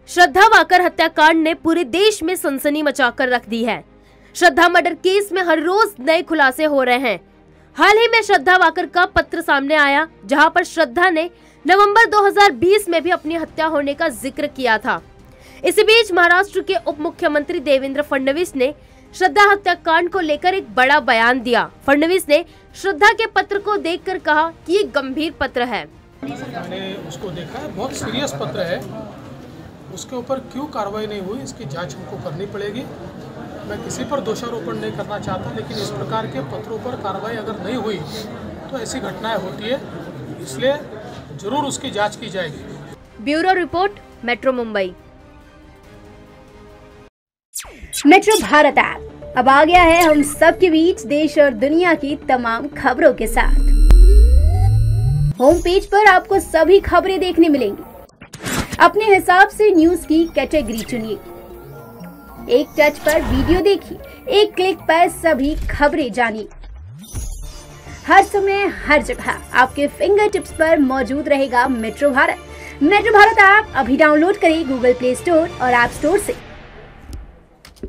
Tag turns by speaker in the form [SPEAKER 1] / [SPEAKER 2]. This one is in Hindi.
[SPEAKER 1] श्रद्धा वाकर हत्याकांड ने पूरे देश में सनसनी मचाकर रख दी है। श्रद्धा मर्डर केस में हर रोज नए खुलासे हो रहे हैं। हाल ही में श्रद्धा वाकर का पत्र सामने आया, जहां पर श्रद्धा ने नवंबर 2020 में भी अपनी हत्या होने का जिक्र किया था। इसी बीच महाराष्ट्र के उप मुख्यमंत्री देवेंद्र फडणवीस ने श्रद्धा हत्याकांड को लेकर एक बड़ा बयान दिया। फडणवीस ने श्रद्धा के पत्र को देखकर कहा कि ये गंभीर पत्र है।
[SPEAKER 2] मैंने उसको देखा है, बहुत सीरियस पत्र है। उसके ऊपर क्यों कार्रवाई नहीं हुई, इसकी जांच हमको करनी पड़ेगी। मैं किसी पर दोषारोपण नहीं करना चाहता, लेकिन इस प्रकार के पत्रों पर कार्रवाई अगर नहीं हुई तो ऐसी घटनाएं होती है, इसलिए जरूर उसकी जांच की जाएगी।
[SPEAKER 1] Bureau report, metro Mumbai.
[SPEAKER 3] Metro Bharat app अब आ गया है हम सबके बीच देश और दुनिया की तमाम खबरों के साथ। होम पेज पर आपको सभी खबरें देखने मिलेंगी। अपने हिसाब से न्यूज की कैटेगरी चुनिए, एक टच पर वीडियो देखिए, एक क्लिक पर सभी खबरें जानिए। हर समय हर जगह आपके फिंगर टिप्स पर मौजूद रहेगा metro Bharat. Metro Bharat app अभी डाउनलोड करें गूगल प्ले स्टोर और ऐप स्टोर से।